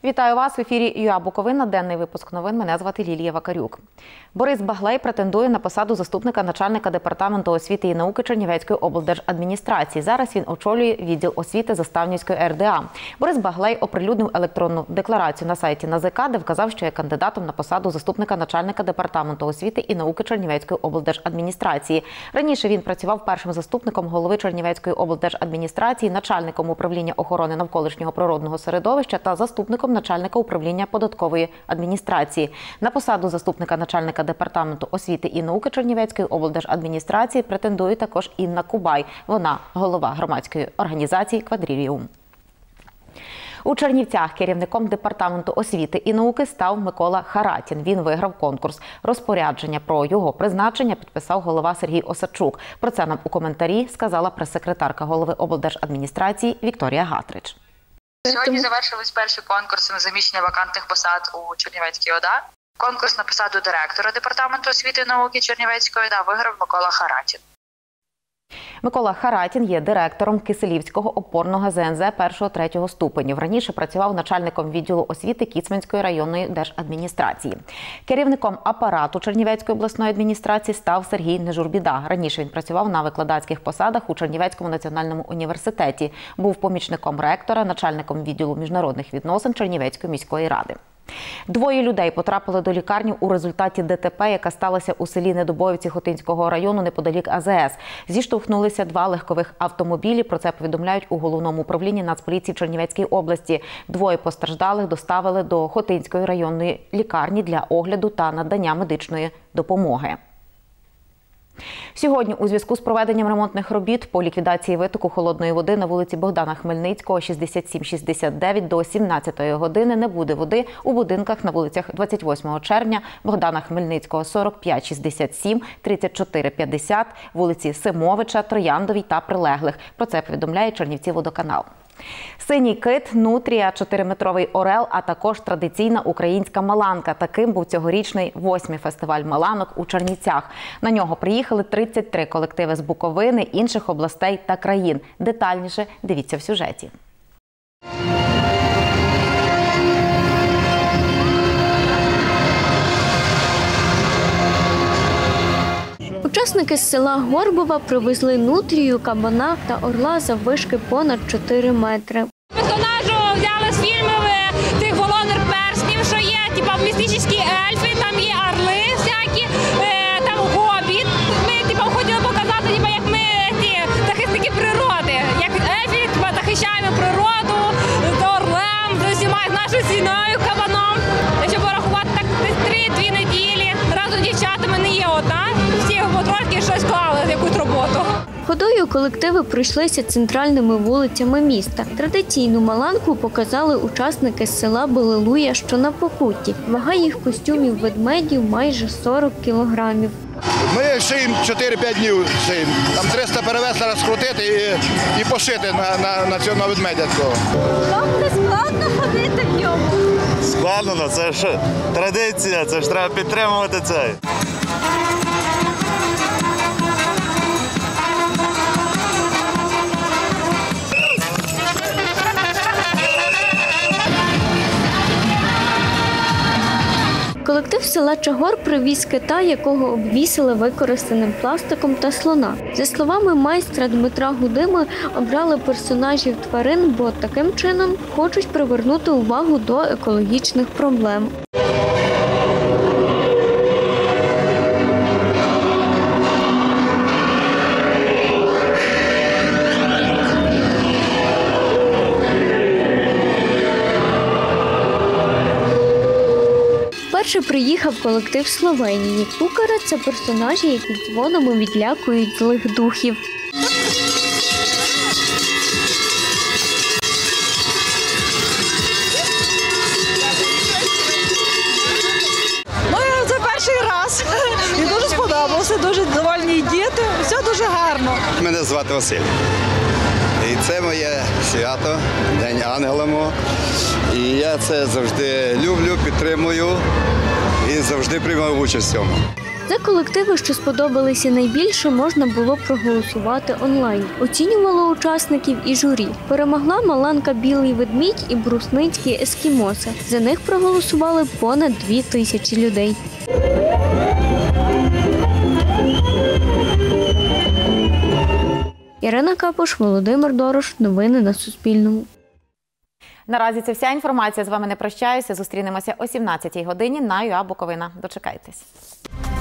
Вітаю вас в ефірі ЮА Буковина. Денний випуск новин. Мене звати Лілія Вакарюк. Борис Баглей претендує на посаду заступника начальника департаменту освіти і науки Чернівецької облдержадміністрації. Зараз він очолює відділ освіти Заставнівської РДА. Борис Баглей оприлюднив електронну декларацію на сайті НАЗК, де вказав, що є кандидатом на посаду заступника начальника департаменту освіти і науки Чернівецької облдержадміністрації. Раніше він працював першим заступником голови Чернівецької облдержадміністрації, начальником управління охорони навколишнього природного середовища та заступником начальника управління податкової адміністрації. На посаду заступника начальника департаменту освіти і науки Чернівецької облдержадміністрації претендує також Інна Кубай. Вона голова громадської організації «Квадріліум». У Чернівцях керівником департаменту освіти і науки став Микола Харатін. Він виграв конкурс. Розпорядження про його призначення підписав голова Сергій Осадчук. Про це нам у коментарі сказала прес-секретарка голови облдержадміністрації Вікторія Гатрич. Сьогодні завершились перші конкурси на заміщення вакантних посад у Чернівецькій ОДА. Конкурс на посаду директора департаменту освіти і науки Чернівецької ОДА виграв Микола Харатін. Микола Харатін є директором Киселівського опорного ЗНЗ 1-3 ступенів. Раніше працював начальником відділу освіти Кіцманської районної держадміністрації. Керівником апарату Чернівецької обласної адміністрації став Сергій Нежурбіда. Раніше він працював на викладацьких посадах у Чернівецькому національному університеті. Був помічником ректора, начальником відділу міжнародних відносин Чернівецької міської ради. Двоє людей потрапили до лікарні у результаті ДТП, яка сталася у селі Недобоївці Хотинського району неподалік АЗС. Зіштовхнулися два легкових автомобілі. Про це повідомляють у Головному управлінні Нацполіції в Чернівецькій області. Двоє постраждалих доставили до Хотинської районної лікарні для огляду та надання медичної допомоги. Сьогодні у зв'язку з проведенням ремонтних робіт по ліквідації витоку холодної води на вулиці Богдана Хмельницького 67-69 до 17-ї години не буде води у будинках на вулицях 28 червня, Богдана Хмельницького 45-67, 34-50, вулиці Симовича, Трояндовій та прилеглих. Про це повідомляє Чернівціводоканал. Синій кит, нутрія, 4-метровий орел, а також традиційна українська маланка. Таким був цьогорічний 8-й фестиваль маланок у Чернівцях. На нього приїхали 33 колективи з Буковини, інших областей та країн. Детальніше дивіться в сюжеті. Учасники з села Горбова привезли нутрію, кабана та орла заввишки понад 4 метри. Персонажу взяли з фільмів тих «Володар перснів», що є, типа містичні ельфи, там є орли всякі, там гобіт. Ми хотіли показати, як ми ті захисники природи, як ельфи захищаємо природу з орлем, з усіма, з нашою сіною, кабаном. Щоб порахувати так 3-2 неділі, разом з дівчатами не є одна. Всі трошки щось клали, якусь роботу. Ходою колективи пройшлися центральними вулицями міста. Традиційну маланку показали учасники з села Белилуя, що на Покутті. Вага їх костюмів ведмедів майже 40 кілограмів. Ми шиємо 4-5 днів, шиємо. Там 300 перевезти, розкрутити і пошити на цього ведмедя. Вам не складно ходити в ньому? Складно, це ж традиція, це ж треба підтримувати це. Колектив села Чагор привіз кита, якого обвісили використаним пластиком та слона. За словами майстра Дмитра Гудими, обрали персонажів тварин, бо таким чином хочуть привернути увагу до екологічних проблем. Перший приїхав колектив Словенії. Кукари – це персонажі, які дзвонами відлякують злих духів. Це перший раз. І дуже сподобалося, дуже довольні діти, все дуже гарно. Мене звати Василь. І це моє свято, День Ангела мого. І я це завжди люблю, підтримую і завжди приймаю участь в цьому. За колективи, що сподобалися найбільше, можна було проголосувати онлайн. Оцінювало учасників і журі. Перемогла Маланка «Білий ведмідь» і Брусницькі «Ескімоси». За них проголосували понад 2000 людей. Ірина Капуш, Володимир Дорош. Новини на Суспільному. Наразі це вся інформація. З вами не прощаюся. Зустрінемося о 17-й годині на ЮА Буковина. Дочекайтесь.